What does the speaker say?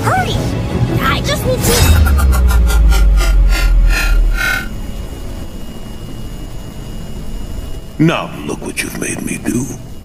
Hurry! I just need to... Now look what you've made me do.